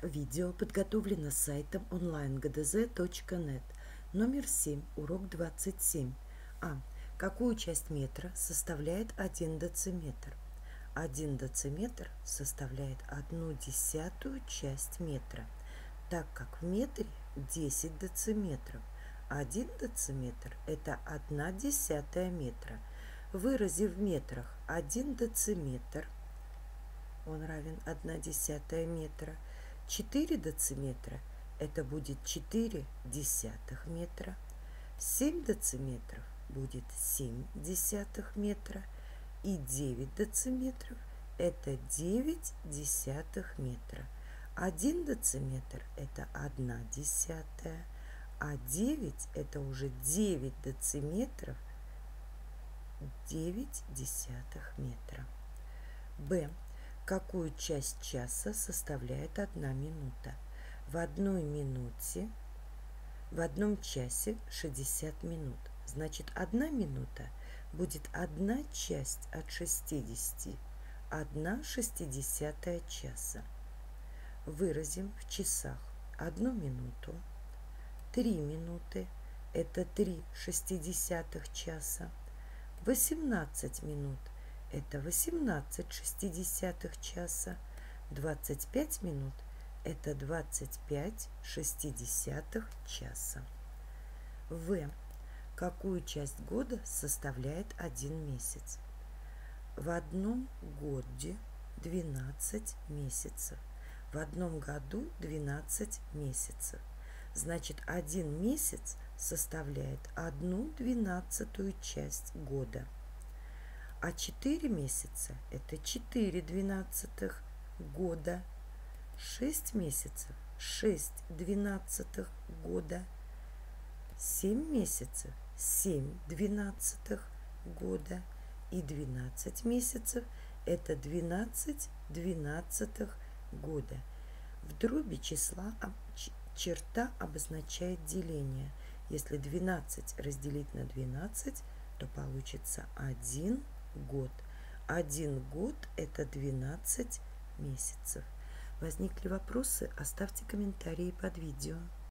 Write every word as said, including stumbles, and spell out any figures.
Видео подготовлено сайтом онлайн гэ дэ зэ точка нет. Номер семь, урок двадцать семь. А. Какую часть метра составляет один дециметр? один дециметр составляет одну десятую часть метра, так как в метре десять дециметров. один дециметр – это одна десятая метра. Выразив в метрах один дециметр, он равен одна десятая метра. четыре дециметра – это будет четыре десятых метра. семь дециметров будет семь десятых метра. И девять дециметров – это девять десятых метра. один дециметр – это одна десятая, а девять – это уже девять дециметров, девять десятых метра. Б. Какую часть часа составляет одна минута? В одной минуте, в одном часе шестьдесят минут. Значит, одна минута будет одна часть от шестидесяти, одна шестидесятая часа. Выразим в часах одну минуту. Три минуты – это три шестидесятых часа. восемнадцать минут – это восемнадцать шестидесятых часа. двадцать пять минут – это двадцать пять шестидесятых часа. В. Какую часть года составляет один месяц? В одном годе двенадцать месяцев. В одном году двенадцать месяцев. Значит, один месяц составляет одну двенадцатую часть года. А четыре месяца – это четыре двенадцатых года. шесть месяцев – шесть двенадцатых года. семь месяцев – семь двенадцатых года. И двенадцать месяцев – это двенадцать двенадцатых года. В дроби числа черта обозначает деление. Если двенадцать разделить на двенадцать, то получится один год. Один год – это двенадцать месяцев. Возникли вопросы? Оставьте комментарии под видео.